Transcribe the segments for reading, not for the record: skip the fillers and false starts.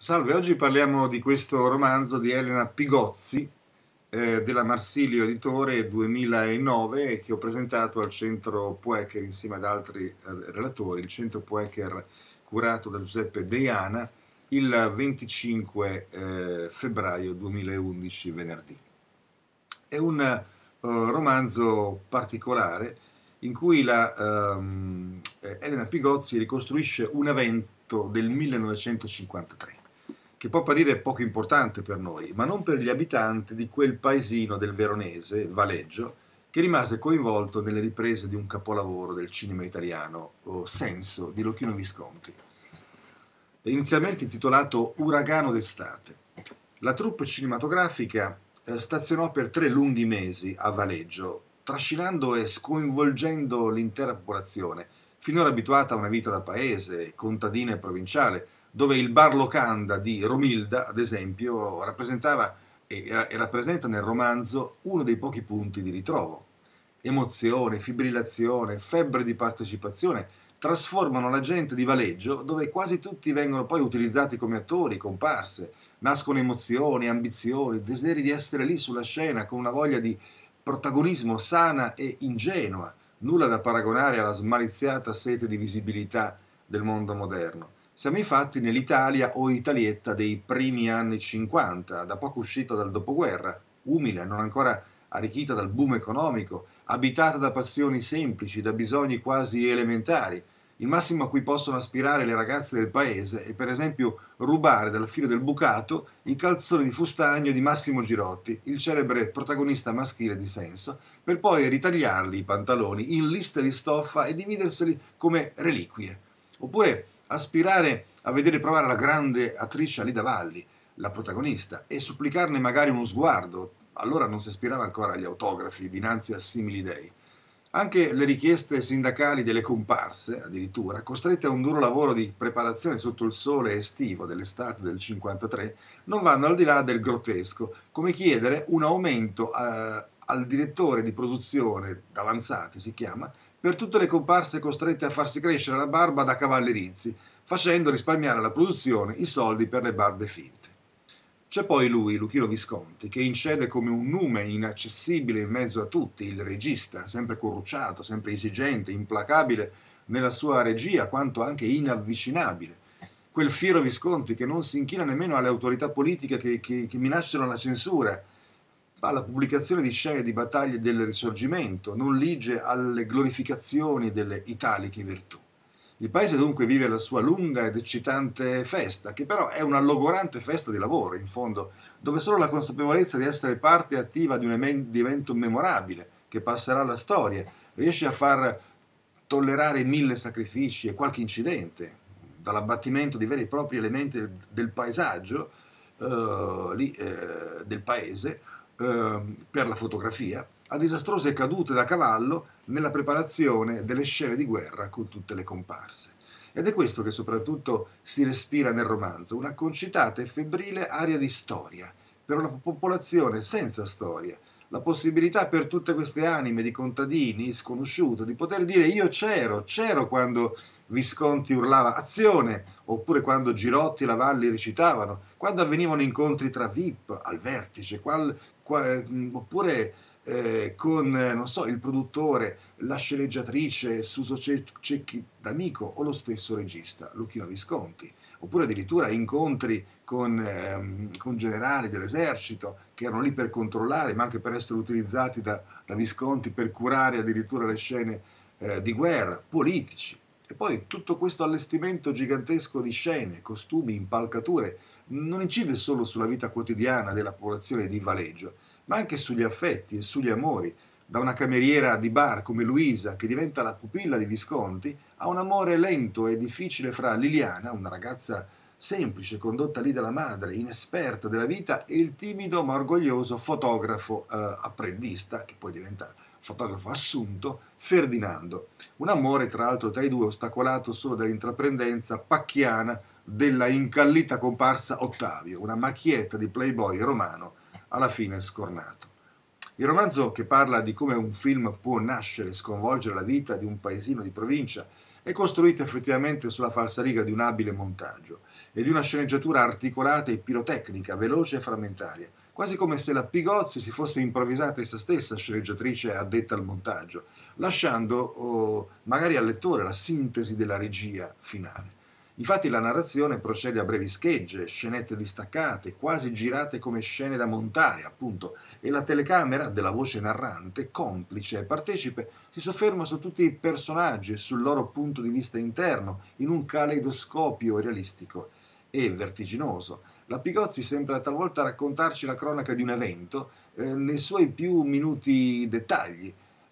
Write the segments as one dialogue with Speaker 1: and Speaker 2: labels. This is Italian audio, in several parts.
Speaker 1: Salve, oggi parliamo di questo romanzo di Elena Pigozzi, della Marsilio Editore 2009, che ho presentato al Centro Poecher insieme ad altri relatori, il Centro Poecher curato da Giuseppe Deiana, il 25 febbraio 2011, venerdì. È un romanzo particolare in cui Elena Pigozzi ricostruisce un evento del 1953 che può apparire poco importante per noi, ma non per gli abitanti di quel paesino del Veronese, Valeggio, che rimase coinvolto nelle riprese di un capolavoro del cinema italiano, Senso, di Luchino Visconti. Inizialmente intitolato Uragano d'estate. La troupe cinematografica stazionò per 3 lunghi mesi a Valeggio, trascinando e sconvolgendo l'intera popolazione, finora abituata a una vita da paese, contadina e provinciale, dove il bar locanda di Romilda, ad esempio, rappresentava e rappresenta nel romanzo uno dei pochi punti di ritrovo. Emozione, fibrillazione, febbre di partecipazione trasformano la gente di Valeggio, dove quasi tutti vengono poi utilizzati come attori, comparse. Nascono emozioni, ambizioni, desideri di essere lì sulla scena con una voglia di protagonismo sana e ingenua, nulla da paragonare alla smaliziata sete di visibilità del mondo moderno. Siamo infatti nell'Italia o Italietta dei primi anni 50, da poco uscita dal dopoguerra, umile, non ancora arricchita dal boom economico, abitata da passioni semplici, da bisogni quasi elementari. Il massimo a cui possono aspirare le ragazze del paese è per esempio rubare dal filo del bucato i calzoni di fustagno di Massimo Girotti, il celebre protagonista maschile di Senso, per poi ritagliarli i pantaloni in liste di stoffa e dividerseli come reliquie. Oppure aspirare a vedere provare la grande attrice Alida Valli, la protagonista, e supplicarne magari uno sguardo. Allora non si aspirava ancora agli autografi dinanzi a simili dei. Anche le richieste sindacali delle comparse, addirittura, costrette a un duro lavoro di preparazione sotto il sole estivo dell'estate del 53, non vanno al di là del grottesco, come chiedere un aumento al direttore di produzione, Davanzati si chiama, per tutte le comparse costrette a farsi crescere la barba da cavalli rizzi, facendo risparmiare alla produzione i soldi per le barbe finte. C'è poi lui, Luchino Visconti, che incede come un nume inaccessibile in mezzo a tutti, il regista, sempre corrucciato, sempre esigente, implacabile nella sua regia, quanto anche inavvicinabile. Quel fiero Visconti che non si inchina nemmeno alle autorità politiche che minacciano la censura, alla pubblicazione di scene di battaglie del Risorgimento, non lige alle glorificazioni delle italiche virtù. Il paese dunque vive la sua lunga ed eccitante festa, che però è una logorante festa di lavoro, in fondo, dove solo la consapevolezza di essere parte attiva di un evento memorabile, che passerà alla storia, riesce a far tollerare 1000 sacrifici e qualche incidente, dall'abbattimento di veri e propri elementi del paesaggio, del paese, per la fotografia, a disastrose cadute da cavallo nella preparazione delle scene di guerra con tutte le comparse. Ed è questo che soprattutto si respira nel romanzo, una concitata e febbrile aria di storia, per una popolazione senza storia, la possibilità per tutte queste anime di contadini sconosciute di poter dire io c'ero quando Visconti urlava azione, oppure quando Girotti e Lavalli recitavano, quando avvenivano incontri tra VIP al vertice, oppure con, non so, il produttore, la sceneggiatrice Suso Cecchi d'Amico o lo stesso regista Luchino Visconti, oppure addirittura incontri con generali dell'esercito che erano lì per controllare, ma anche per essere utilizzati da Visconti per curare addirittura le scene di guerra, politici. E poi tutto questo allestimento gigantesco di scene, costumi, impalcature, non incide solo sulla vita quotidiana della popolazione di Valeggio, ma anche sugli affetti e sugli amori, da una cameriera di bar come Luisa, che diventa la pupilla di Visconti, a un amore lento e difficile fra Liliana, una ragazza semplice, condotta lì dalla madre, inesperta della vita, e il timido ma orgoglioso fotografo apprendista, che poi diventa fotografo assunto, Ferdinando. Un amore, tra l'altro, tra i due ostacolato solo dall'intraprendenza pacchiana della incallita comparsa Ottavio, una macchietta di playboy romano alla fine scornato. Il romanzo, che parla di come un film può nascere e sconvolgere la vita di un paesino di provincia, è costruita effettivamente sulla falsariga di un abile montaggio e di una sceneggiatura articolata e pirotecnica, veloce e frammentaria, quasi come se la Pigozzi si fosse improvvisata essa stessa sceneggiatrice addetta al montaggio, lasciando magari al lettore la sintesi della regia finale. Infatti la narrazione procede a brevi schegge, scenette distaccate, quasi girate come scene da montare, appunto, e la telecamera della voce narrante, complice e partecipe, si sofferma su tutti i personaggi e sul loro punto di vista interno, in un caleidoscopio realistico e vertiginoso. La Pigozzi sembra talvolta raccontarci la cronaca di un evento nei suoi più minuti dettagli,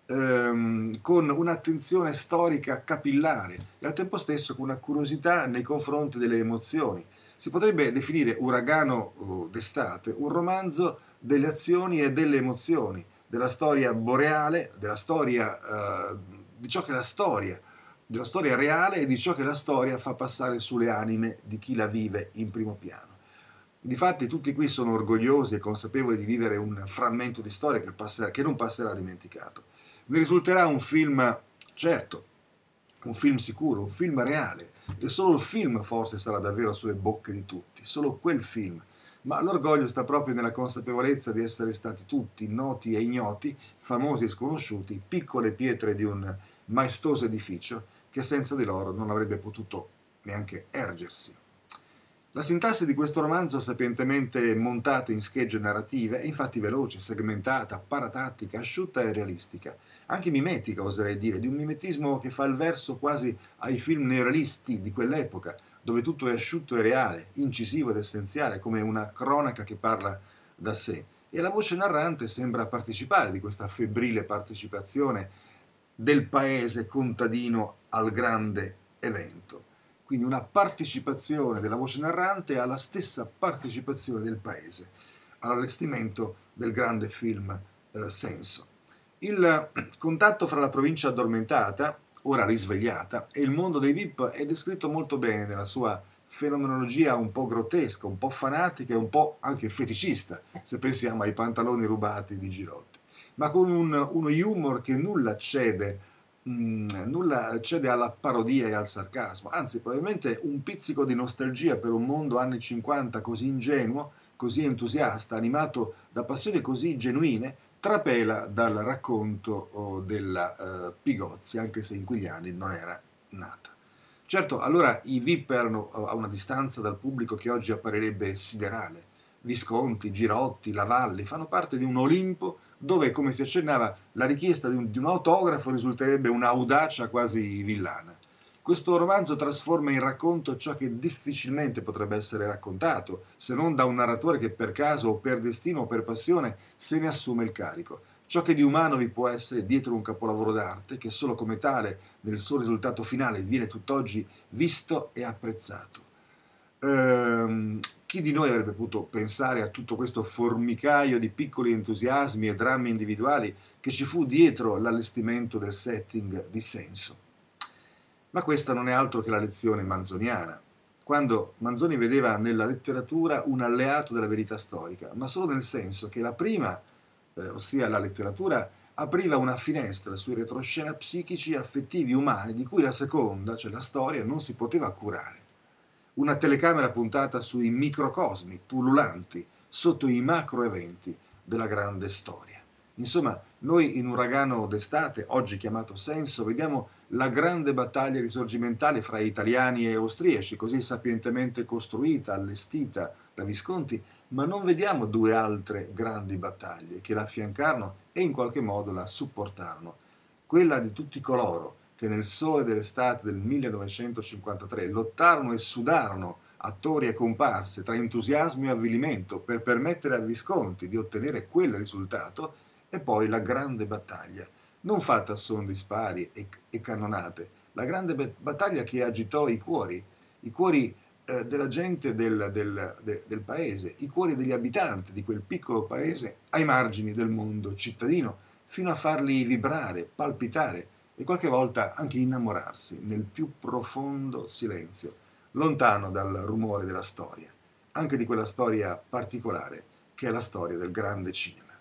Speaker 1: con un'attenzione storica capillare e al tempo stesso con una curiosità nei confronti delle emozioni. Si potrebbe definire Uragano d'estate un romanzo delle azioni e delle emozioni, della storia boreale, della storia, di ciò che è la storia, della storia reale e di ciò che la storia fa passare sulle anime di chi la vive in primo piano. Difatti tutti qui sono orgogliosi e consapevoli di vivere un frammento di storia che non passerà dimenticato. Ne risulterà un film, certo, un film sicuro, un film reale, e solo il film forse sarà davvero sulle bocche di tutti, solo quel film. Ma l'orgoglio sta proprio nella consapevolezza di essere stati tutti, noti e ignoti, famosi e sconosciuti, piccole pietre di un maestoso edificio che senza di loro non avrebbe potuto neanche ergersi. La sintassi di questo romanzo, sapientemente montata in schegge narrative, è infatti veloce, segmentata, paratattica, asciutta e realistica, anche mimetica, oserei dire, di un mimetismo che fa il verso quasi ai film neorealisti di quell'epoca, dove tutto è asciutto e reale, incisivo ed essenziale, come una cronaca che parla da sé. E la voce narrante sembra partecipare di questa febbrile partecipazione del paese contadino al grande evento. Quindi una partecipazione della voce narrante alla stessa partecipazione del paese, all'allestimento del grande film Senso. Il contatto fra la provincia addormentata, ora risvegliata, e il mondo dei VIP è descritto molto bene nella sua fenomenologia un po' grottesca, un po' fanatica e un po' anche feticista, se pensiamo ai pantaloni rubati di Girotti, ma con uno humor che nulla cede alla parodia e al sarcasmo, anzi probabilmente un pizzico di nostalgia per un mondo anni 50 così ingenuo, così entusiasta, animato da passioni così genuine, trapela dal racconto della Pigozzi, anche se in quegli anni non era nata. Certo, allora i VIP erano a una distanza dal pubblico che oggi apparirebbe siderale. Visconti, Girotti, Lavalli fanno parte di un Olimpo dove, come si accennava, la richiesta di un autografo risulterebbe un'audacia quasi villana. Questo romanzo trasforma in racconto ciò che difficilmente potrebbe essere raccontato, se non da un narratore che per caso o per destino o per passione se ne assume il carico. Ciò che di umano vi può essere dietro un capolavoro d'arte che solo come tale, nel suo risultato finale, viene tutt'oggi visto e apprezzato. Chi di noi avrebbe potuto pensare a tutto questo formicaio di piccoli entusiasmi e drammi individuali che ci fu dietro l'allestimento del setting di Senso? Ma questa non è altro che la lezione manzoniana, quando Manzoni vedeva nella letteratura un alleato della verità storica, ma solo nel senso che la prima, ossia la letteratura, apriva una finestra sui retroscena psichici e affettivi umani di cui la seconda, cioè la storia, non si poteva curare. Una telecamera puntata sui microcosmi pullulanti sotto i macroeventi della grande storia. Insomma, noi in Uragano d'estate, oggi chiamato Senso, vediamo la grande battaglia risorgimentale fra italiani e austriaci, così sapientemente costruita, allestita da Visconti, ma non vediamo due altre grandi battaglie che la affiancarono e in qualche modo la supportarono. Quella di tutti coloro che nel sole dell'estate del 1953 lottarono e sudarono, attori e comparse, tra entusiasmo e avvilimento per permettere a Visconti di ottenere quel risultato, e poi la grande battaglia, non fatta a suon di spari e cannonate, la grande battaglia che agitò i cuori della gente del paese, i cuori degli abitanti di quel piccolo paese ai margini del mondo cittadino, fino a farli vibrare, palpitare e qualche volta anche innamorarsi nel più profondo silenzio, lontano dal rumore della storia, anche di quella storia particolare che è la storia del grande cinema.